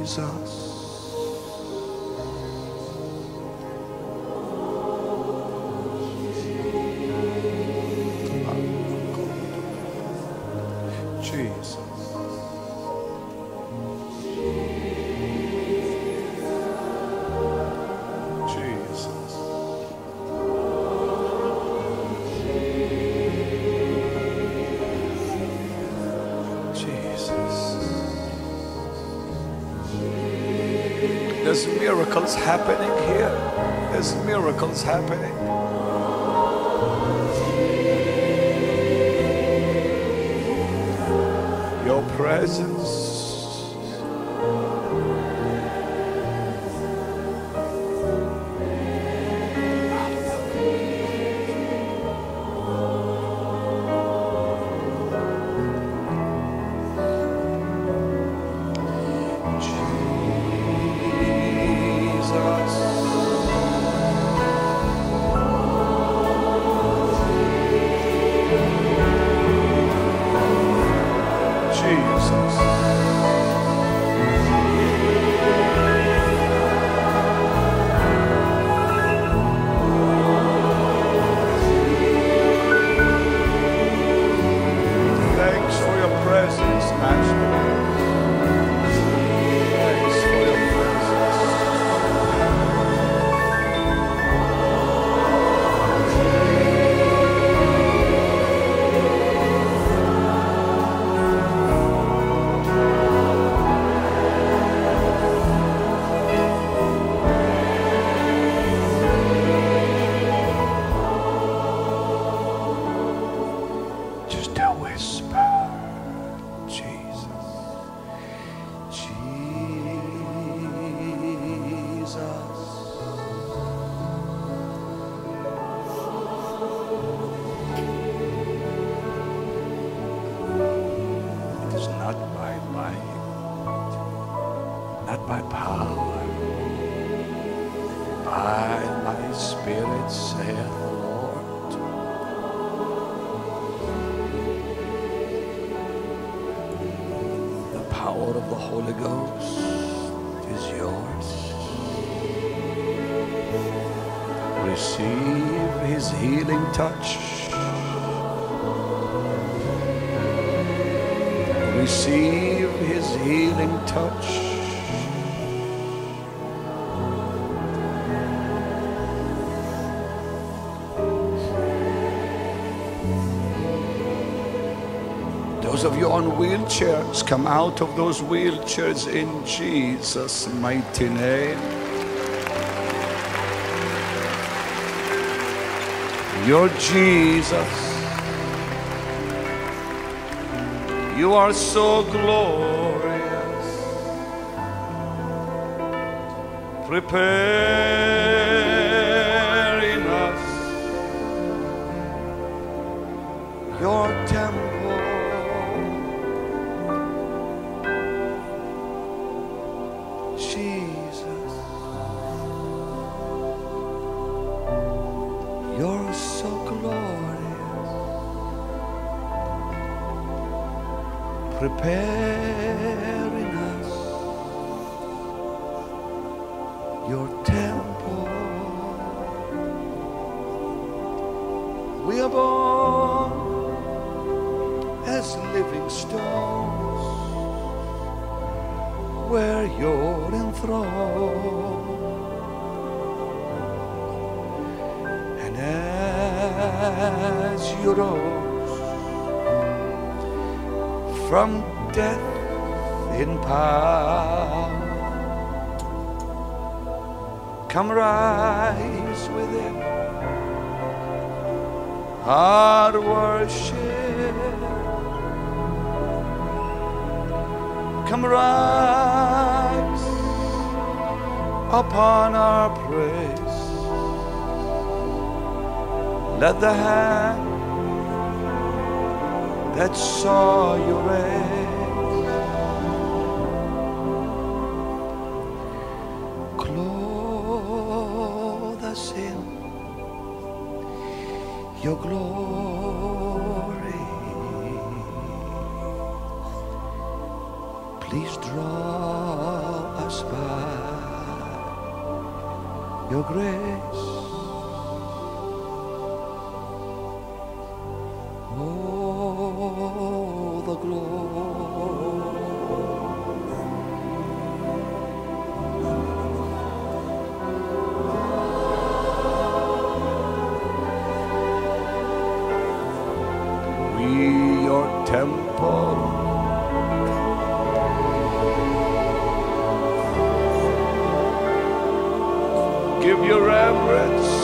There's miracles happening here. There's miracles happening. Your presence. Not by power, by my Spirit, saith the Lord. The power of the Holy Ghost is yours. Receive His healing touch. Receive His healing touch. Those of you on wheelchairs, come out of those wheelchairs in Jesus' mighty name. You're Jesus. You are so glorious. Preparing us your temple. Jesus, you're so glorious, preparing us your temple. We are born as living stones where you're enthroned, and as you rose from death in power, come rise within our worship. Come rise upon our praise. Let the hand that saw you raise clothe us in your glory. Please draw us by your grace. Oh, the glory. We, your temple, give your reverence.